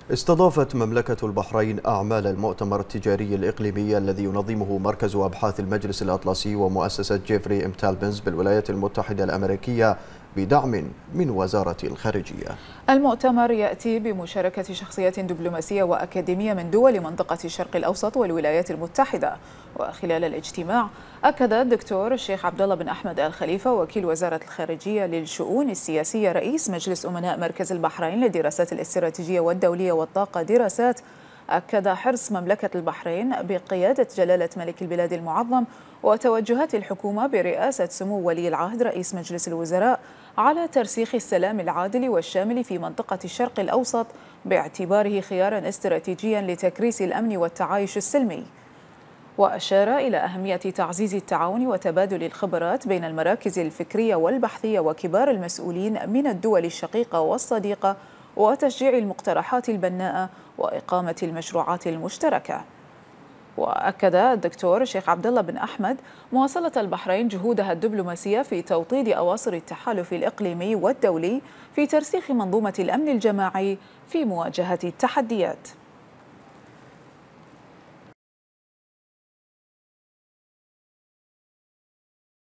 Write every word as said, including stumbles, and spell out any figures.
استضافت مملكة البحرين أعمال المؤتمر التجاري الإقليمي الذي ينظمه مركز أبحاث المجلس الأطلسي ومؤسسة جيفري إم تالبنز بالولايات المتحدة الأمريكية بدعم من وزارة الخارجية. المؤتمر يأتي بمشاركة شخصيات دبلوماسية وأكاديمية من دول منطقة الشرق الأوسط والولايات المتحدة. وخلال الاجتماع أكد الدكتور الشيخ عبد الله بن أحمد آل خليفة وكيل وزارة الخارجية للشؤون السياسية رئيس مجلس أمناء مركز البحرين للدراسات الاستراتيجية والدولية والطاقة دراسات، أكد حرص مملكة البحرين بقيادة جلالة ملك البلاد المعظم وتوجهات الحكومة برئاسة سمو ولي العهد رئيس مجلس الوزراء على ترسيخ السلام العادل والشامل في منطقة الشرق الأوسط باعتباره خيارا استراتيجيا لتكريس الأمن والتعايش السلمي. وأشار إلى أهمية تعزيز التعاون وتبادل الخبرات بين المراكز الفكرية والبحثية وكبار المسؤولين من الدول الشقيقة والصديقة وتشجيع المقترحات البناءة وإقامة المشروعات المشتركة. وأكد الدكتور الشيخ عبد الله بن أحمد مواصلة البحرين جهودها الدبلوماسية في توطيد أواصر التحالف الإقليمي والدولي في ترسيخ منظومة الأمن الجماعي في مواجهة التحديات.